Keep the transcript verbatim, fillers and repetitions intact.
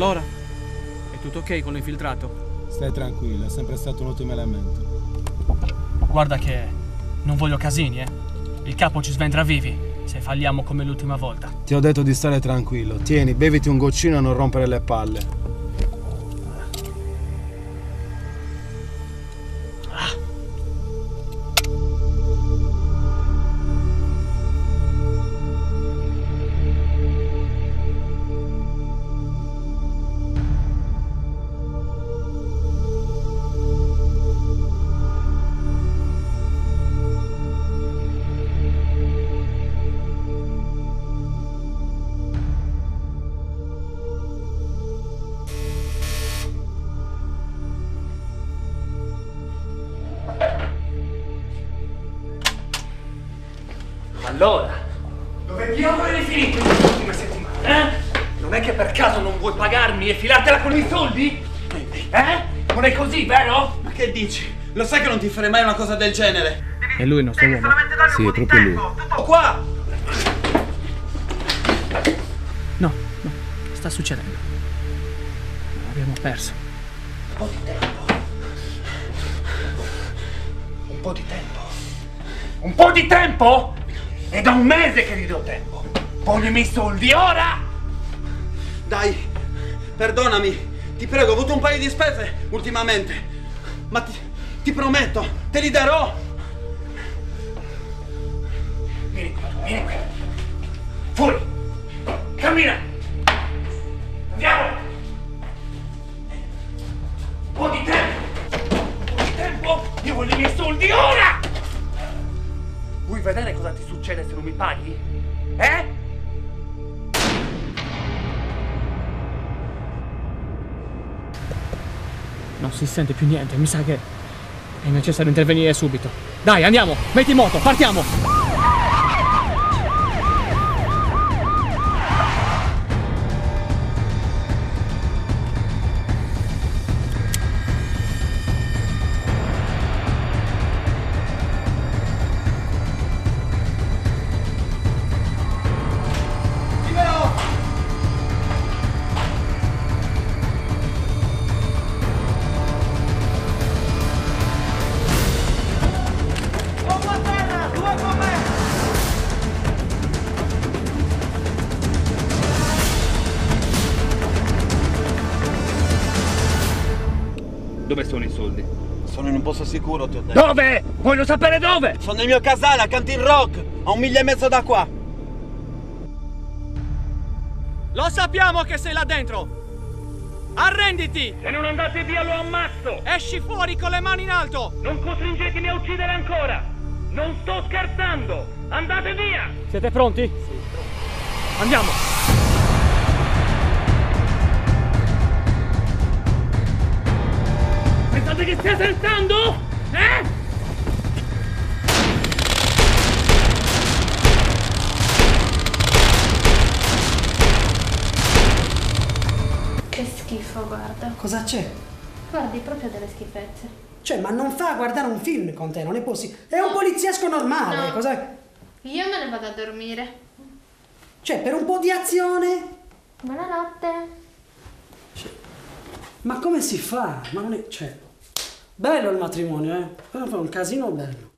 Allora? È tutto ok con l'infiltrato? Stai tranquillo, è sempre stato un ottimo elemento. Guarda che non voglio casini, eh. Il capo ci sventra vivi se falliamo come l'ultima volta. Ti ho detto di stare tranquillo. Tieni, beviti un goccino e non rompere le palle. Allora, dove diavolo eri finito in queste ultime settimane, eh? Non è che per caso non vuoi pagarmi e filartela con i soldi? Eh? Non è così, vero? Ma che dici? Lo sai che non ti farei mai una cosa del genere? È lui il nostro uomo? Sì, è proprio lui. Tutto qua! No, no, sta succedendo. Abbiamo perso. Un po' di tempo. Un po' di tempo. Un po' di tempo? È da un mese che gli do tempo. Voglio i miei soldi ora! Dai, perdonami, ti prego, ho avuto un paio di spese ultimamente. Ma ti, ti prometto, te li darò. Vieni qui, vieni qui. Fuori! Cammina! Andiamo! Un po' di tempo! Un po' di tempo! Io voglio i miei soldi ora! Vuoi vedere cosa ti succede se non mi paghi? Eh? Non si sente più niente, mi sa che è necessario intervenire subito. Dai, andiamo, metti in moto, partiamo! Dove sono i soldi? Sono in un posto sicuro, ti ho detto. Dove? Voglio sapere dove! Sono nel mio casale, a Cantin Rock, a un miglio e mezzo da qua. Lo sappiamo che sei là dentro! Arrenditi! Se non andate via lo ammazzo! Esci fuori con le mani in alto! Non costringetemi a uccidere ancora! Non sto scherzando! Andate via! Siete pronti? Sì, andiamo! Pensate che stia scherzando? Eh? Che schifo, guarda. Cosa c'è? Guardi proprio delle schifezze. Cioè, ma non fa a guardare un film con te, non è possibile. È un poliziesco normale, No. cosa... Io me ne vado a dormire. Cioè, per un po' di azione... Buonanotte. Ma come si fa? Ma non è... Cioè... Bello il matrimonio, eh? Però fa un casino bello.